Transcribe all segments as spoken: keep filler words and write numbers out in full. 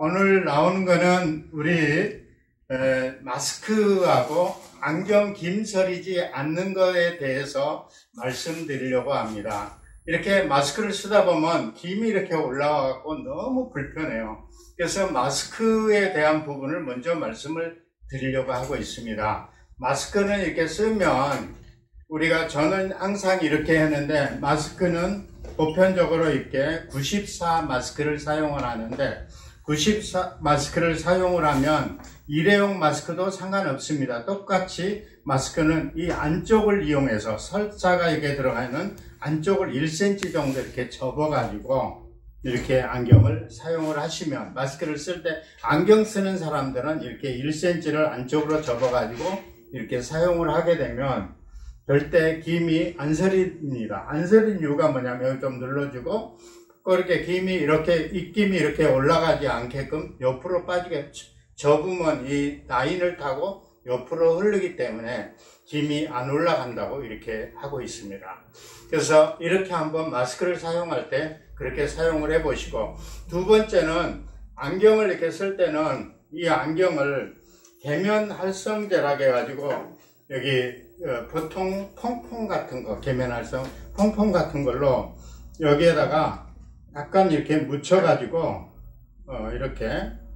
오늘 나오는 거는 우리 에, 마스크하고 안경 김서리지 않는 것에 대해서 말씀드리려고 합니다. 이렇게 마스크를 쓰다 보면 김이 이렇게 올라와서 너무 불편해요. 그래서 마스크에 대한 부분을 먼저 말씀을 드리려고 하고 있습니다. 마스크는 이렇게 쓰면 우리가 저는 항상 이렇게 했는데, 마스크는 보편적으로 이렇게 구십사 마스크를 사용을 하는데, 구십사 마스크를 사용을 하면 일회용 마스크도 상관없습니다. 똑같이 마스크는 이 안쪽을 이용해서 설자가 이렇게 들어가 있는 안쪽을 일 센티미터 정도 이렇게 접어 가지고 이렇게 안경을 사용을 하시면, 마스크를 쓸 때 안경 쓰는 사람들은 이렇게 일 센티미터를 안쪽으로 접어 가지고 이렇게 사용을 하게 되면 절대 김이 안 서립니다. 안 서린 이유가 뭐냐면 좀 눌러주고 이렇게 김이 이렇게 입김이 이렇게 올라가지 않게끔 옆으로 빠지게 접으면 이 라인을 타고 옆으로 흐르기 때문에 김이 안 올라간다고 이렇게 하고 있습니다. 그래서 이렇게 한번 마스크를 사용할 때 그렇게 사용을 해 보시고, 두 번째는 안경을 이렇게 쓸 때는 이 안경을 계면 활성제라고 해가지고 여기 보통 퐁퐁 같은 거, 계면 활성 퐁퐁 같은 걸로 여기에다가 약간 이렇게 묻혀 가지고 어 이렇게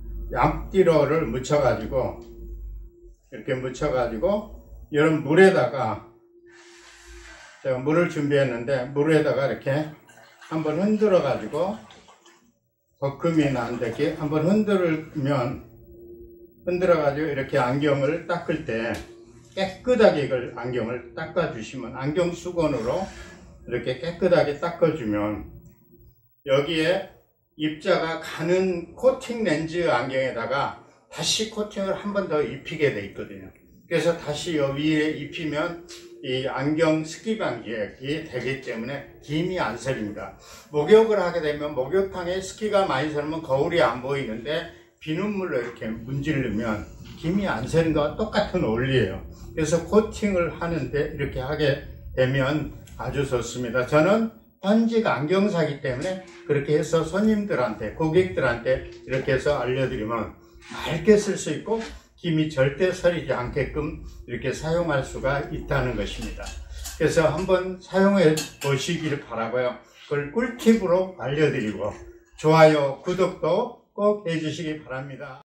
앞뒤로를 묻혀 가지고 이렇게 묻혀 가지고 이런 물에다가, 제가 물을 준비했는데 물에다가 이렇게 한번 흔들어 가지고 거품이 안 되게 한번 흔들면 흔들어 가지고 이렇게 안경을 닦을 때 깨끗하게 이걸 안경을 닦아 주시면, 안경 수건으로 이렇게 깨끗하게 닦아 주면 여기에 입자가 가는 코팅 렌즈 안경에다가 다시 코팅을 한 번 더 입히게 돼 있거든요. 그래서 다시 여기 위에 입히면 이 안경 습기 방지액이 되기 때문에 김이 안 서립니다. 목욕을 하게 되면 목욕탕에 습기가 많이 서면 거울이 안 보이는데 비눗물로 이렇게 문지르면 김이 안 서린 것과 똑같은 원리예요. 그래서 코팅을 하는데 이렇게 하게 되면 아주 좋습니다. 저는 현직 안경사이기 때문에 그렇게 해서 손님들한테, 고객들한테 이렇게 해서 알려드리면 맑게 쓸 수 있고 김이 절대 서리지 않게끔 이렇게 사용할 수가 있다는 것입니다. 그래서 한번 사용해 보시기를 바라고요. 그걸 꿀팁으로 알려드리고 좋아요, 구독도 꼭 해주시기 바랍니다.